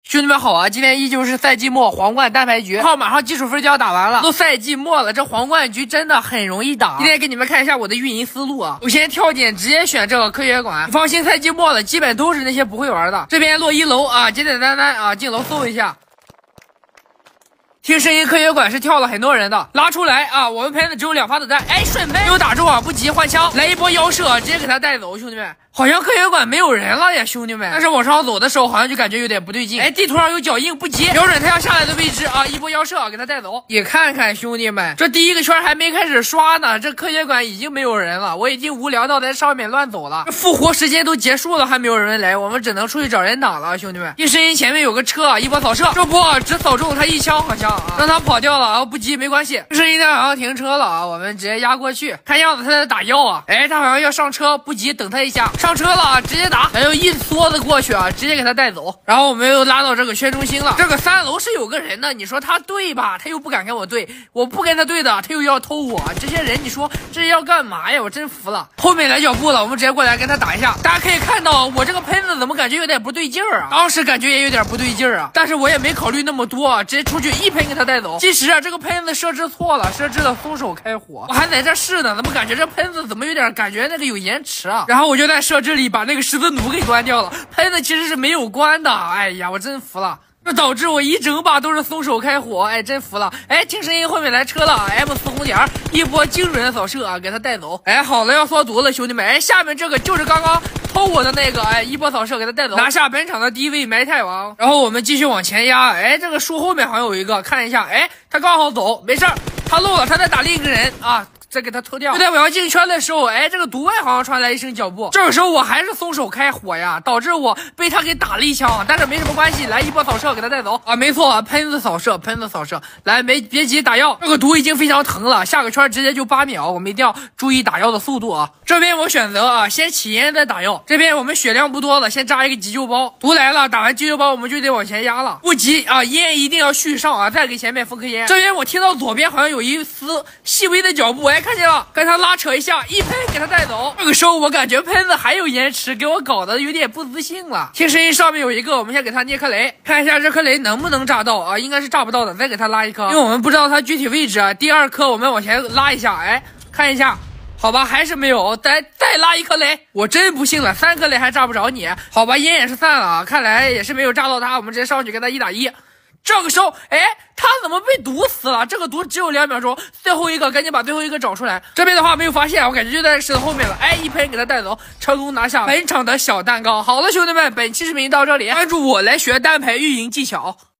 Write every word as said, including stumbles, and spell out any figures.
兄弟们好啊！今天依旧是赛季末皇冠单排局，号马上基础分就要打完了，都赛季末了，这皇冠局真的很容易打。今天给你们看一下我的运营思路啊，我先跳点直接选这个科学馆，你放心，赛季末了，基本都是那些不会玩的。这边落一楼啊，简简单单啊，进楼搜一下。听声音，科学馆是跳了很多人的，拉出来啊！我们喷的只有两发子弹，哎，顺喷没有打中啊，不急，换枪，来一波腰射，直接给他带走，兄弟们。好像科学馆没有人了呀，兄弟们。但是往上走的时候，好像就感觉有点不对劲。哎，地图上有脚印，不急，瞄准他要下来的位置啊，一波腰射，给他带走。你看看，兄弟们，这第一个圈还没开始刷呢，这科学馆已经没有人了，我已经无聊到在上面乱走了。复活时间都结束了，还没有人来，我们只能出去找人打了，兄弟们。听声音前面有个车，一波扫射，这波只扫中他一枪，好像啊，让他跑掉了啊，不急，没关系。听声音他好像停车了啊，我们直接压过去，看样子他在打药啊。哎，他好像要上车，不急，等他一下，上车了，直接。直接打，然后一梭子过去啊，直接给他带走。然后我们又拉到这个圈中心了。这个三楼是有个人的，你说他对吧？他又不敢跟我对，我不跟他对的，他又要偷我。这些人，你说这要干嘛呀？我真服了。后面来脚步了，我们直接过来跟他打一下。大家可以看到，我这个喷子怎么感觉有点不对劲儿啊？当时感觉也有点不对劲儿啊，但是我也没考虑那么多啊，直接出去一喷给他带走。其实啊，这个喷子设置错了，设置了松手开火。我还在这试呢，怎么感觉这喷子怎么有点感觉那个有延迟啊？然后我就在设置里把那个十字弩给关掉了，喷子其实是没有关的。哎呀，我真服了，这导致我一整把都是松手开火。哎，真服了。哎，听声音后面来车了 ，M 四红点一波精准的扫射啊，给他带走。哎，好了，要缩毒了，兄弟们。哎，下面这个就是刚刚偷我的那个，哎，一波扫射给他带走，拿下本场的第一位埋汰王。然后我们继续往前压。哎，这个树后面好像有一个，看一下。哎，他刚好走，没事儿，他漏了，他在打另一个人啊。再给他偷掉。就在我要进圈的时候，哎，这个毒外好像传来一声脚步，这个时候我还是松手开火呀，导致我被他给打了一枪，但是没什么关系，来一波扫射给他带走啊，没错，喷子扫射，喷子扫射，来没别急打药，这个毒已经非常疼了，下个圈直接就八秒，我们一定要注意打药的速度啊。这边我选择啊，先起烟再打药，这边我们血量不多了，先扎一个急救包，毒来了，打完急救包我们就得往前压了，不急啊，烟一定要续上啊，再给前面封颗烟。这边我听到左边好像有一丝细微的脚步，哎。看见了，跟他拉扯一下，一喷给他带走。这个时候我感觉喷子还有延迟，给我搞得有点不自信了。听声音上面有一个，我们先给他捏颗雷，看一下这颗雷能不能炸到啊？应该是炸不到的，再给他拉一颗，因为我们不知道他具体位置啊。第二颗我们往前拉一下，哎，看一下。好吧，还是没有，再再拉一颗雷，我真不信了，三颗雷还炸不着你。好吧，烟也是散了，看来也是没有炸到他，我们直接上去跟他一打一。这个时候，哎，他怎么被毒死了？这个毒只有两秒钟，最后一个赶紧把最后一个找出来。这边的话没有发现，我感觉就在石头后面了。哎，一喷给他带走，成功拿下本场的小蛋糕。好了，兄弟们，本期视频到这里，关注我来学单排运营技巧。